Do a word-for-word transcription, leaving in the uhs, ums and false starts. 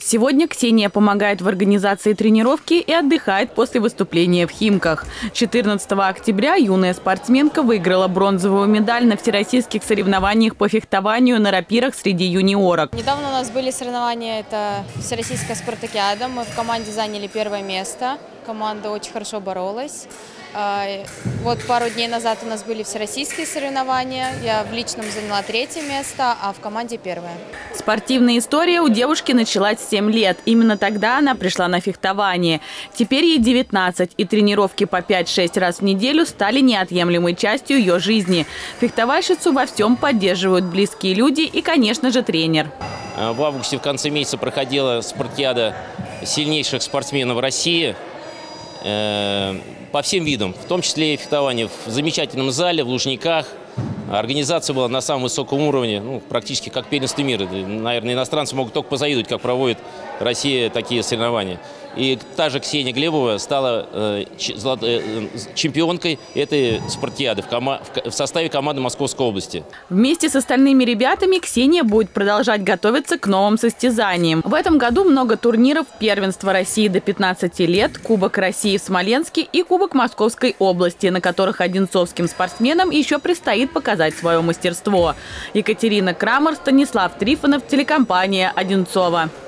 Сегодня Ксения помогает в организации тренировки и отдыхает после выступления в Химках. четырнадцатого октября юная спортсменка выиграла бронзовую медаль на всероссийских соревнованиях по фехтованию на рапирах среди юниорок. Недавно у нас были соревнования, это всероссийская спартакиада. Мы в команде заняли первое место. Команда очень хорошо боролась. Вот пару дней назад у нас были всероссийские соревнования. Я в личном заняла третье место, а в команде первое. Спортивная история у девушки началась в семь лет. Именно тогда она пришла на фехтование. Теперь ей девятнадцать, и тренировки по пять-шесть раз в неделю стали неотъемлемой частью ее жизни. Фехтовальщицу во всем поддерживают близкие люди и, конечно же, тренер. В августе в конце месяца проходила спартакиада сильнейших спортсменов России по всем видам, в том числе и фехтование в замечательном зале, в Лужниках. Организация была на самом высоком уровне, ну, практически как первенство мира. Наверное, иностранцы могут только позавидовать, как проводит Россия такие соревнования. И та же Ксения Глебова стала э, э, чемпионкой этой спартакиады в, кома в составе команды Московской области. Вместе с остальными ребятами Ксения будет продолжать готовиться к новым состязаниям. В этом году много турниров: первенство России до пятнадцати лет, Кубок России в Смоленске и Кубок Московской области, на которых одинцовским спортсменам еще предстоит показать свое мастерство. Екатерина Крамер, Станислав Трифонов, телекомпания «Одинцово».